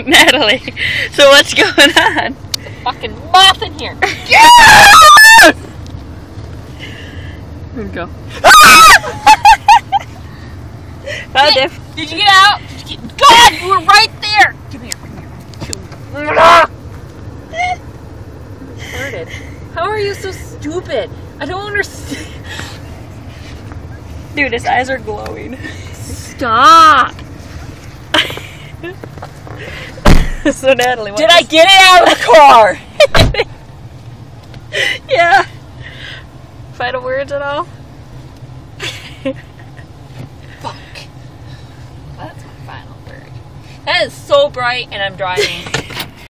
Natalie, so what's going on? There's a fucking moth in here. Yeah! Here we go. Did you get out? God, you were right there. Come here. Retarded. How are you so stupid? I don't understand. Dude, his eyes are glowing. Stop. So Natalie, what Did I get it out of the car? Yeah. Final words at all? Fuck. That's my final word. That is so bright and I'm driving.